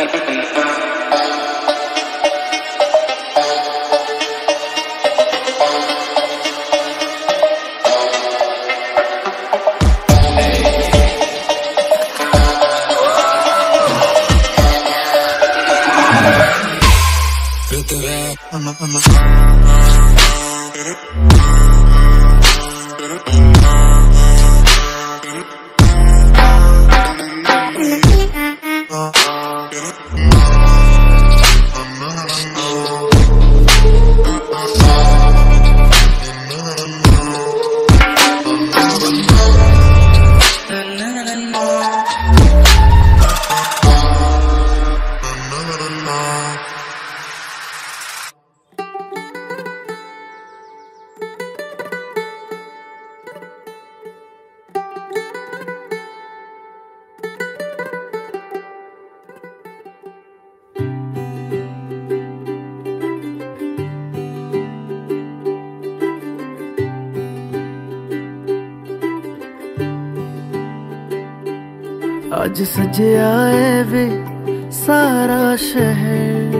आज सजया है वे सारा शहर,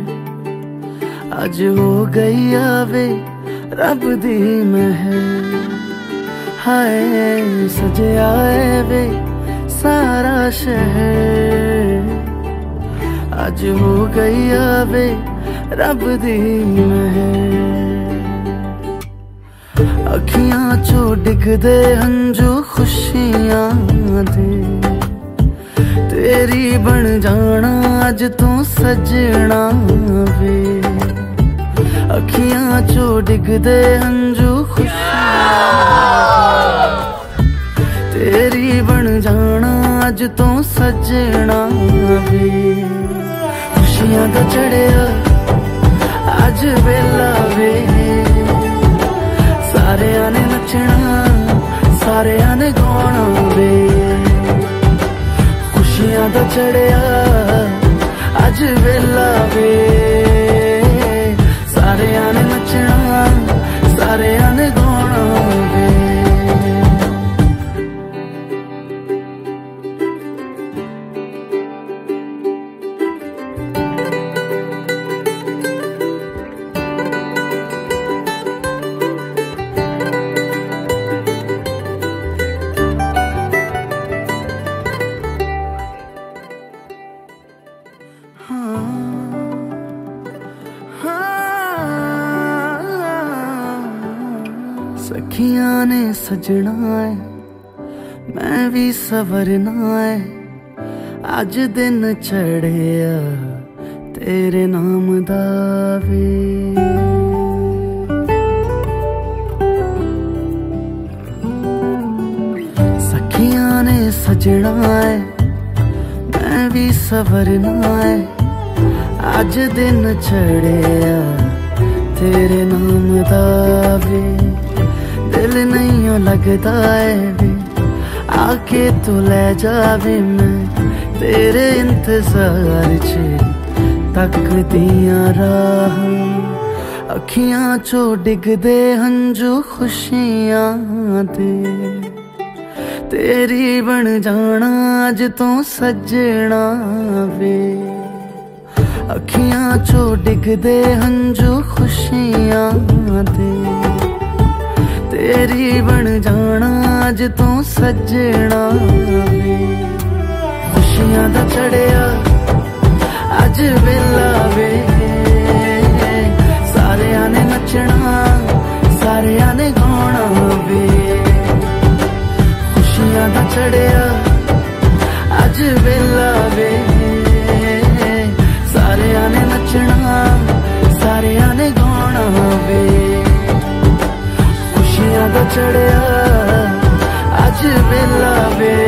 आज हो गई आवे रब दी महर। हाय सजया है वे सारा शहर, आज हो गई आवे रब दी महर। अखियां चो डिगदे हंजू खुशियां दे, तेरी बन जाना अज तू सजना वे। अखियां चो डिगदे हंजू खुशियां, तेरी बन जाना अज तू सजना वे। खुशियां दा चढ़िया अज वेला वे, सारेयां ने नचना सारेयां ने गाना वे। खुशियां दा चढ़िया अज वेला वे, सारेयां ने नचना सारेयां ने गाना वे। सखियां ने सजना है मैं भी सवरना है, अज दिन चढ़िया तेरे नाम दा वे। सखियां ने सजना है मैं भी सवरना है, अज दिन चढ़िया तेरे नाम दा वे। दिल नहीं लगता है वे आके तू ले जावे, मैं तेरे इंतजार च तकदियां राह। अखियां चो डिगदे हंजू खुशियां दे, तेरी बन जाना अज तू सजना वे। अखियां चो डिगदे हंजू खुशियां दे, तेरी बन जाना अज तू सजना वे। खुशियां दा चढ़िया अज वेला वे, सारेयां ने नचना सारेयां ने गाना वे। खुशियां दा चढ़िया अज वेला वे, सारेयां ने नचना सारेयां ने गाना वे। खुशियां दा चढ़िया अज वेला वे,